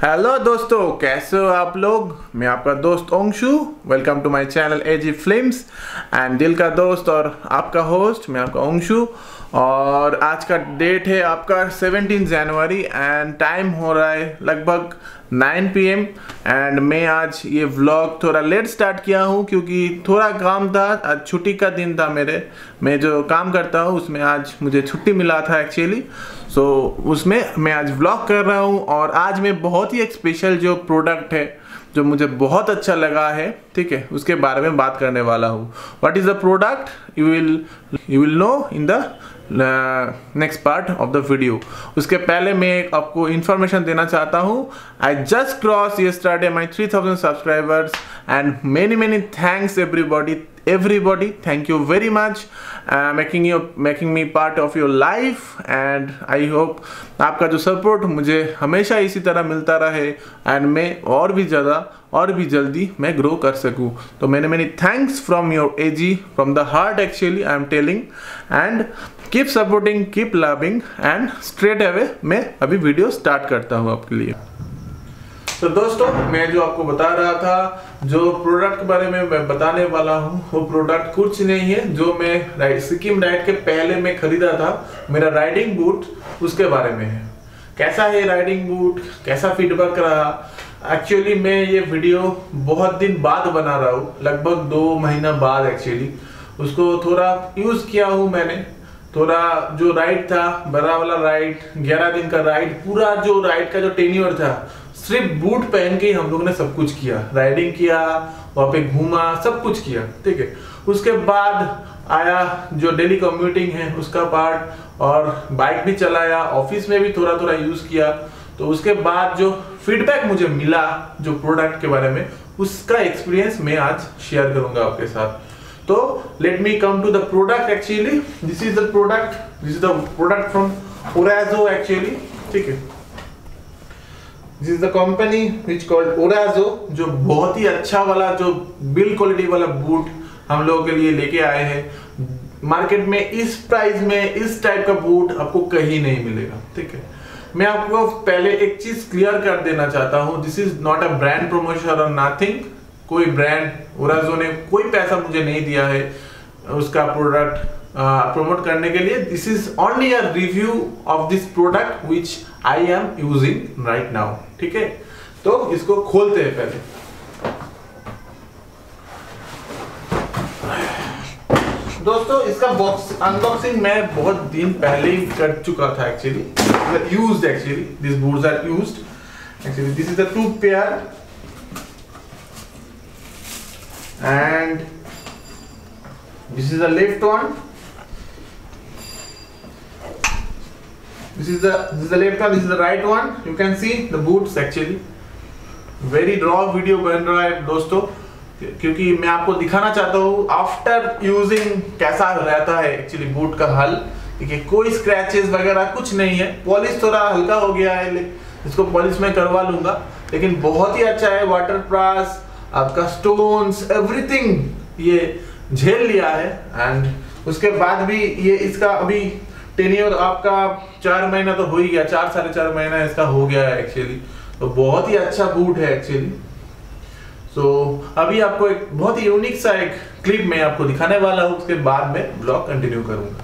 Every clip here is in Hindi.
हेलो दोस्तों, कैसे हो आप लोग। मैं आपका दोस्त Onshu. Welcome to my channel AG films and दिल का दोस्त और आपका होस्ट मैं आपका ओंशु। और आज का डेट है आपका 17 जनवरी एंड टाइम हो रहा है लगभग 9 PM एंड मैं आज ये व्लॉग थोड़ा लेट स्टार्ट किया हूँ क्योंकि थोड़ा काम था। आज छुट्टी का दिन था मैं जो काम करता हूँ उसमें आज मुझे छुट्टी मिला था एक्चुअली। सो उसमें मैं आज व्लॉग कर रहा हूँ और आज मैं बहुत ही एक स्पेशल जो प्रोडक्ट है जो मुझे बहुत अच्छा लगा है, ठीक है, उसके बारे में बात करने वाला हूँ। What is the product you will know in the next part of the video. उसके पहले मैं आपको इंफॉर्मेशन देना चाहता हूँ। I just cross yesterday my 3000 subscribers and many thanks everybody, thank you very much making me part of your life and I hope आपका जो सपोर्ट मुझे हमेशा इसी तरह मिलता रहे एंड मैं और भी ज़्यादा और भी जल्दी मैं ग्रो कर सकूँ। तो many thanks from your AG, from the heart actually I am telling, and keep supporting, keep loving and straight away मैं अभी वीडियो स्टार्ट करता हूँ आपके लिए। तो दोस्तों, मैं जो आपको बता रहा था, जो प्रोडक्ट के बारे में मैं बताने वाला हूँ वो प्रोडक्ट कुछ नहीं है जो मैं सिक्किम राइड के पहले मैं खरीदा था, मेरा राइडिंग बूट, उसके बारे में है। कैसा है राइडिंग बूट, कैसा फीडबैक रहा। एक्चुअली मैं ये वीडियो बहुत दिन बाद बना रहा हूँ, लगभग 2 महीना बाद एक्चुअली उसको थोड़ा यूज किया हूँ मैंने। थोड़ा जो राइड था, बड़ा वाला राइड, 11 दिन का राइड, पूरा जो राइड का जो टेन्योर था सिर्फ बूट पहन के ही हम लोग ने सब कुछ किया, राइडिंग किया, वहाँ पे घूमा, सब कुछ किया, ठीक है। उसके बाद आया जो डेली कम्यूटिंग है उसका पार्ट और बाइक भी चलाया, ऑफिस में भी थोड़ा यूज किया। तो उसके बाद जो फीडबैक मुझे मिला जो प्रोडक्ट के बारे में, उसका एक्सपीरियंस मैं आज शेयर करूंगा आपके साथ। तो let me come to the product. Actually this is the product from Orazo actually, ठीक है। This is the company which called Orazo, जो बहुत ही अच्छा वाला जो बिल्ड क्वालिटी वाला बूट हम लोगों के लिए लेके आए हैं। मार्केट में इस प्राइस में इस टाइप का बूट आपको कहीं नहीं मिलेगा, ठीक है। मैं आपको पहले एक चीज क्लियर कर देना चाहता हूँ, this is not a brand promotion और नथिंग। कोई ब्रांड ओराजो ने कोई पैसा मुझे नहीं दिया है उसका प्रोडक्ट प्रमोट करने के लिए। This is only a review of this product which I am using right now, ठीक है। तो इसको खोलते हैं पहले। दोस्तों, इसका बॉक्स अनबॉक्सिंग मैं बहुत दिन पहले ही कर चुका था actually. Used actually, this boots are used actually. This is the 2 pair and this is the left one, this is the left one, this is the right one. You can see the boots actually very raw video बन रहा है दोस्तों, क्योंकि मैं आपको दिखाना चाहता हूँ आफ्टर यूजिंग कैसा रहता है एक्चुअली बूट का हल, ठीक है। कोई स्क्रैचेस वगैरह कुछ नहीं है। पॉलिश थोड़ा हल्का हो गया है, इसको पॉलिश में करवा लूंगा, लेकिन बहुत ही अच्छा है। वाटर प्रूफ, आपका स्टोन्स, एवरीथिंग ये झेल लिया है। एंड उसके बाद भी ये इसका अभी टेन्योर आपका 4 महीना तो हो ही गया, 4-4.5 महीना इसका हो गया है एक्चुअली। तो बहुत ही अच्छा बूट है एक्चुअली। सो अभी आपको एक बहुत ही यूनिक सा एक क्लिप मैं आपको दिखाने वाला हूँ, उसके बाद मैं ब्लॉग कंटिन्यू करूंगा।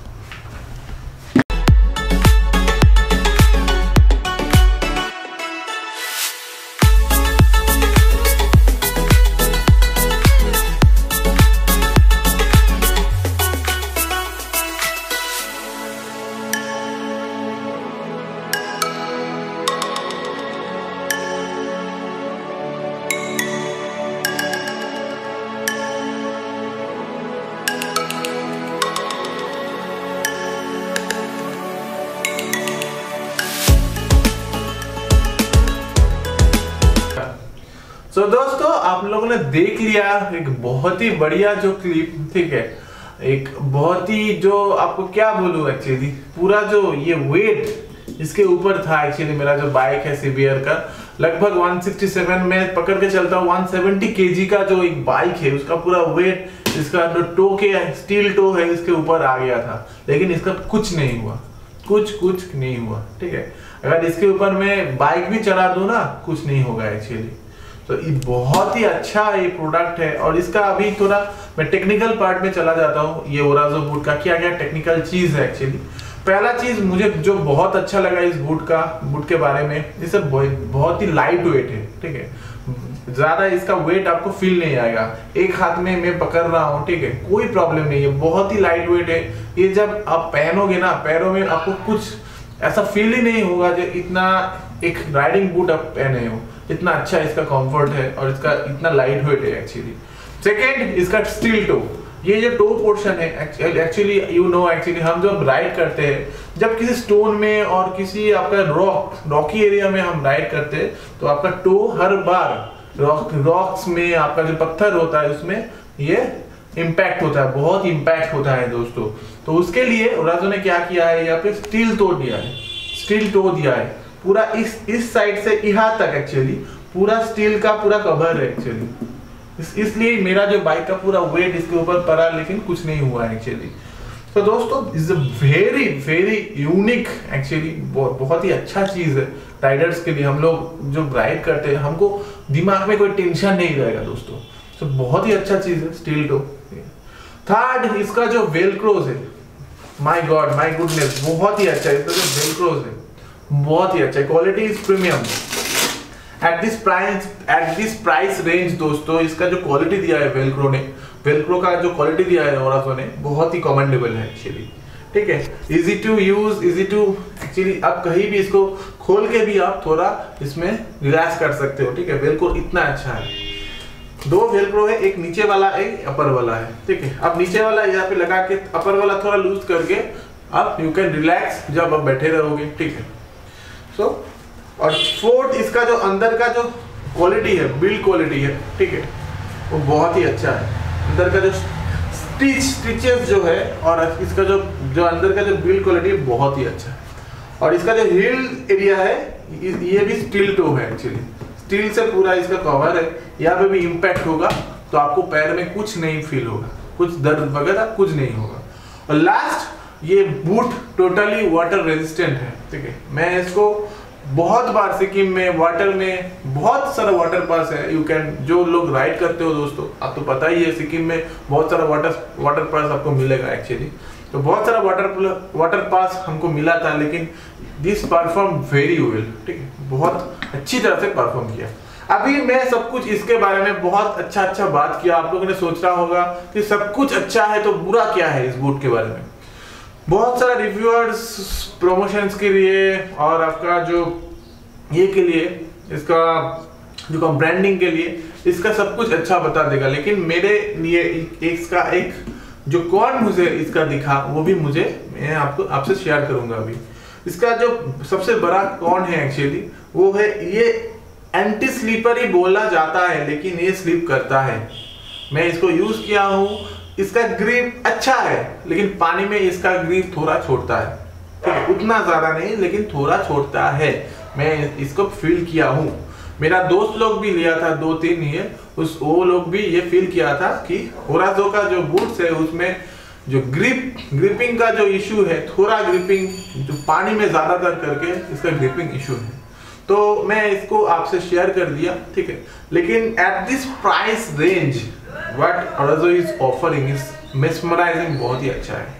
तो दोस्तों, आप लोगों ने देख लिया एक बहुत ही बढ़िया जो क्लिप, ठीक है। एक बहुत ही जो आपको क्या बोलूं एक्चुअली, पूरा जो ये वेट इसके ऊपर था एक्चुअली। मेरा जो बाइक है सीबीआर का, लगभग 167 में पकड़ के चलता हूँ, 170 kg का जो एक बाइक है उसका पूरा वेट, इसका जो टो के स्टील टो है इसके ऊपर आ गया था, लेकिन इसका कुछ नहीं हुआ, कुछ नहीं हुआ, ठीक है। अगर इसके ऊपर मैं बाइक भी चला दूं ना, कुछ नहीं होगा एक्चुअली। तो ये बहुत ही अच्छा ये प्रोडक्ट है। और इसका अभी थोड़ा मैं टेक्निकल पार्ट में चला जाता हूँ, ये ओराजो बूट का क्या क्या टेक्निकल चीज है एक्चुअली। पहला चीज मुझे जो बहुत अच्छा लगा इस बूट के बारे में, ये सब बहुत ही लाइट वेट है, ठीक है। ज्यादा इसका वेट आपको फील नहीं आएगा, एक हाथ में मैं पकड़ रहा हूँ, ठीक है, कोई प्रॉब्लम नहीं है, बहुत ही लाइट वेट है। ये जब आप पहनोगे ना, पैरों में आपको कुछ ऐसा फील ही नहीं होगा जो इतना एक राइडिंग बूट आप पहने हो, इतना अच्छा इसका कंफर्ट है और इसका इतना लाइट वेट है एक्चुअली। सेकेंड, इसका स्टील टो, ये जो टो पोर्शन है एक्चुअली एक्चुअली हम जब राइड करते हैं, जब किसी स्टोन में और किसी आपका रॉकी एरिया में हम राइड करते हैं, तो आपका टो हर बार रॉक्स में आपका जो पत्थर होता है उसमें ये इम्पैक्ट होता है, बहुत इम्पैक्ट होता है दोस्तों। तो उसके लिए ओराजो ने क्या किया है, यहाँ पे स्टील टो दिया है, स्टील टो दिया है पूरा इस साइड से यहाँ तक एक्चुअली पूरा स्टील का पूरा कवर है एक्चुअली। इसलिए मेरा जो बाइक का पूरा वेट इसके ऊपर पड़ा, लेकिन कुछ नहीं हुआ एक्चुअली। तो दोस्तों is a very very unique actually, बहुत ही अच्छा चीज है राइडर्स के लिए। हम लोग जो राइड करते हैं हमको दिमाग में कोई टेंशन नहीं रहेगा दोस्तों। तो बहुत ही अच्छा चीज है स्टील टो। थर्ड, इसका जो वेलक्रोज है, माय गॉड माय गुडनेस, बहुत ही अच्छा है इसका जो वेलक्रोज है, बहुत ही अच्छा है, quality is premium. At this price range दोस्तों, इसका जो क्वालिटी दिया है वेलक्रो का जो क्वालिटी दिया है ओराजो ने, बहुत ही कमेंडेबल है एक्चुअली, ठीक है। Easy to use, easy to actually आप कहीं भी इसको खोल के भी आप थोड़ा इसमें रिलैक्स कर सकते हो, ठीक है। वेलक्रो इतना अच्छा है, दो वेलक्रो है, एक नीचे वाला एक अपर वाला है, ठीक है। अब नीचे वाला यहाँ पे लगा के, अपर वाला थोड़ा लूज करके आप यू कैन रिलैक्स जब आप बैठे रहोगे, ठीक है। सो और फोर्थ, इसका जो अंदर का जो क्वालिटी है, बिल्ड क्वालिटी है, ठीक है, वो बहुत ही अच्छा है। अंदर का जो स्टिचेस जो है और इसका जो अंदर का जो बिल्ड क्वालिटी है बहुत ही अच्छा है। और इसका जो हील एरिया है ये भी स्टील टो है एक्चुअली, स्टील से पूरा इसका कवर है। यहाँ पे भी इम्पैक्ट होगा तो आपको पैर में कुछ नहीं फील होगा, कुछ दर्द वगैरह कुछ नहीं होगा। और लास्ट, ये बूट टोटली वाटर रेजिस्टेंट है, ठीक है। मैं इसको बहुत बार सिक्किम में वाटर में बहुत सारा वाटर पास है, यू कैन, जो लोग राइड करते हो दोस्तों, आप तो पता ही है सिक्किम में बहुत सारा वाटर पास आपको मिलेगा एक्चुअली। तो बहुत सारा वाटर पास हमको मिला था, लेकिन दिस परफॉर्म वेरी वेल, ठीक है, बहुत अच्छी तरह से परफॉर्म किया। अभी मैं सब कुछ इसके बारे में बहुत अच्छा बात किया। आप लोगों ने सोच रहा होगा कि सब कुछ अच्छा है तो बुरा क्या है इस बूट के बारे में। बहुत सारा रिव्यूअर्स प्रमोशंस के लिए और आपका जो ये के लिए, इसका जो ब्रांडिंग के लिए, इसका सब कुछ अच्छा बता देगा, लेकिन मेरे लिए इसका एक जो कौन मुझे इसका दिखा वो भी मैं आपसे शेयर करूंगा अभी। इसका जो सबसे बड़ा कौन है एक्चुअली, वो है ये एंटी स्लीपर ही बोला जाता है, लेकिन ये स्लिप करता है। मैं इसको यूज किया हूँ, इसका ग्रिप अच्छा है, लेकिन पानी में इसका ग्रिप थोड़ा छोड़ता है, ठीक है, उतना ज्यादा नहीं लेकिन थोड़ा छोड़ता है। मैं इसको फील किया हूँ, मेरा दोस्त लोग भी लिया था 2-3 ये, वो लोग भी ये फील किया था कि ओराजो का जो बूट्स है उसमें जो ग्रिपिंग का जो इशू है, थोड़ा ग्रिपिंग जो पानी में ज्यादातर करके इसका ग्रिपिंग इशू है। तो मैं इसको आपसे शेयर कर दिया, ठीक है। लेकिन at this price range what Orazo is offering is mesmerising, बहुत ही अच्छा है।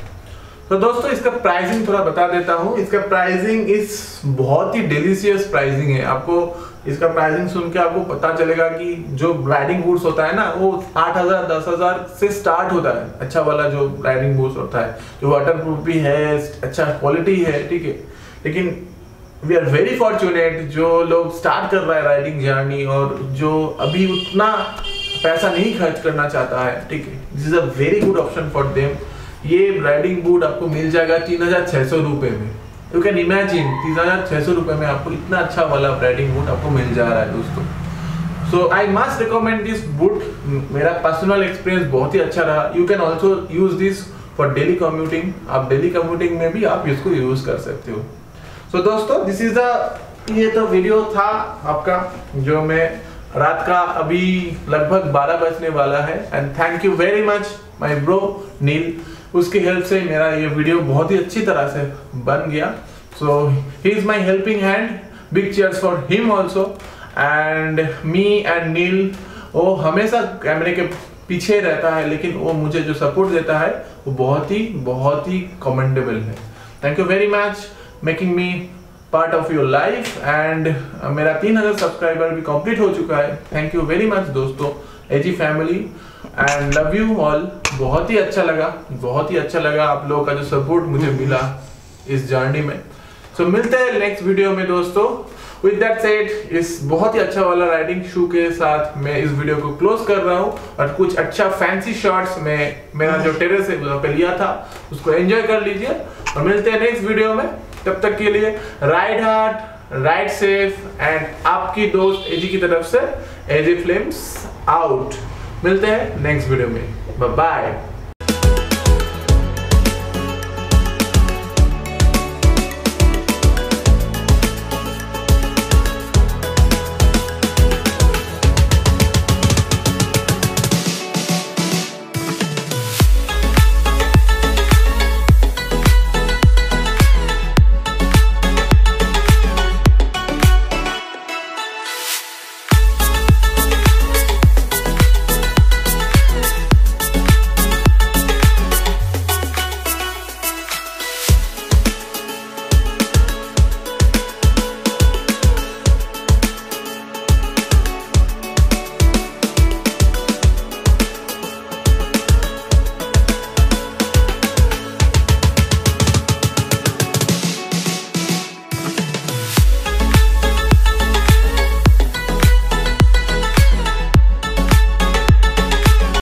तो दोस्तों इसका प्राइसिंग थोड़ा बता देता हूँ। इसका प्राइसिंग इस बहुत ही डिलीशियस प्राइसिंग है। आपको इसका प्राइसिंग सुन के आपको पता चलेगा कि जो राइडिंग बूट्स होता है ना, वो 8,000 10,000 से स्टार्ट होता है। अच्छा वाला जो राइडिंग बूट्स होता है, जो वाटरप्रूफ भी है, अच्छा क्वालिटी है, ठीक है। लेकिन वी आर वेरी फॉर्चुनेट जो लोग स्टार्ट कर रहा है राइडिंग जर्नी और जो अभी उतना पैसा नहीं खर्च करना चाहता है, ठीक है। This is a very good option for them. ये राइडिंग बूट आपको मिल जाएगा 3,600 रुपए में। यू कैन इमेजिन 3,600 रुपए में आपको इतना अच्छा वाला राइडिंग बूट आपको मिल जा रहा है दोस्तों। So I must recommend this boot. मेरा पर्सनल एक्सपीरियंस बहुत ही अच्छा रहा। You can also use this for daily commuting. आप डेली कम्यूटिंग में भी आप इसको यूज कर सकते हो। सो दोस्तों दिस इज ये तो वीडियो था आपका, जो मैं रात का अभी लगभग 12 बजने वाला है। And thank you very much my bro Neel, उसकी हेल्प से मेरा ये वीडियो बहुत ही अच्छी तरह से बन गया। So he is my helping hand. Big cheers for him also. And me and Neil, वो हमेशा कैमरे के पीछे रहता है, लेकिन वो मुझे जो सपोर्ट देता है वो बहुत ही कमेंडेबल है. Thank you very much making me part of your life. And मेरा 3000 सब्सक्राइबर भी कंप्लीट हो चुका है. थैंक यू वेरी मच दोस्तों, AG family, and love you all. बहुत ही अच्छा लगा आप लोगों का जो सपोर्ट मुझे मिला इस जर्नी में. सो मिलते हैं नेक्स्ट वीडियो में दोस्तों. विद दैट सेड, इस बहुत ही अच्छा वाला राइडिंग शू के साथ मैं इस वीडियो को क्लोज कर रहा हूँ. और कुछ अच्छा फैंसी शॉट्स में मेरा जो टेरेस है वहाँ पे लिया था, उसको एंजॉय कर लीजिए. और मिलते हैं नेक्स्ट वीडियो में. तब तक के लिए ride hard, ride safe, and आपकी दोस्त एजी की तरफ से एजी फ्लेम्स आउट. मिलते हैं नेक्स्ट वीडियो में. Bye bye.